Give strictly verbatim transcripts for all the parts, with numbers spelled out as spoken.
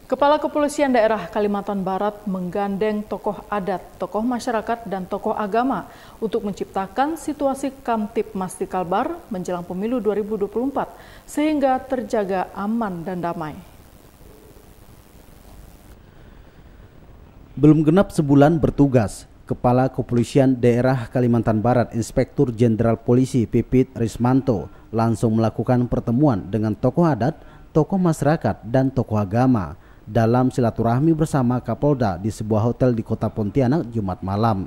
Kepala Kepolisian Daerah Kalimantan Barat menggandeng tokoh adat, tokoh masyarakat, dan tokoh agama untuk menciptakan situasi Kamtipmas di Kalbar menjelang pemilu dua ribu dua puluh empat sehingga terjaga aman dan damai. Belum genap sebulan bertugas, Kepala Kepolisian Daerah Kalimantan Barat Inspektur Jenderal Polisi Pipit Rismanto langsung melakukan pertemuan dengan tokoh adat, tokoh masyarakat, dan tokoh agama dalam silaturahmi bersama Kapolda di sebuah hotel di Kota Pontianak Jumat malam.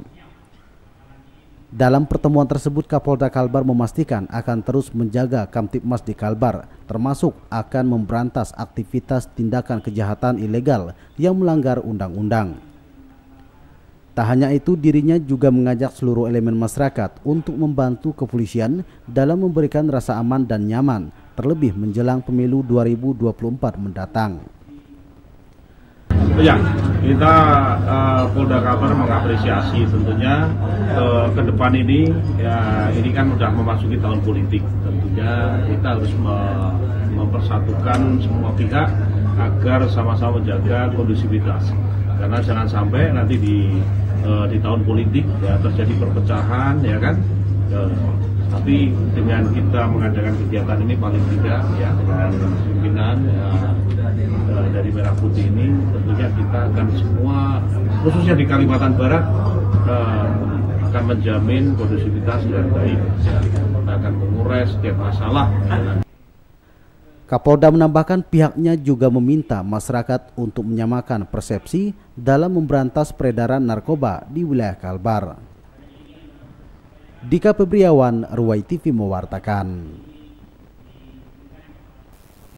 Dalam pertemuan tersebut, Kapolda Kalbar memastikan akan terus menjaga Kamtipmas di Kalbar, termasuk akan memberantas aktivitas tindakan kejahatan ilegal yang melanggar undang-undang. Tak hanya itu, dirinya juga mengajak seluruh elemen masyarakat untuk membantu kepolisian dalam memberikan rasa aman dan nyaman, terlebih menjelang pemilu dua ribu dua puluh empat mendatang. Ya, kita uh, Polda Kalbar mengapresiasi tentunya uh, ke depan ini, ya ini kan sudah memasuki tahun politik, tentunya kita harus me mempersatukan semua pihak agar sama-sama menjaga kondusivitas, karena jangan sampai nanti di uh, di tahun politik ya terjadi perpecahan, ya kan. Uh, tapi dengan kita mengadakan kegiatan ini paling tidak ya dengan pimpinan ya, dari Merah Putih ini, tentunya kita akan semua, khususnya di Kalimantan Barat, uh, akan menjamin kondusivitas dan baik. Kita akan mengurai setiap masalah. Kapolda menambahkan pihaknya juga meminta masyarakat untuk menyamakan persepsi dalam memberantas peredaran narkoba di wilayah Kalbar. Dika Febriawan, Ruwai T V mewartakan.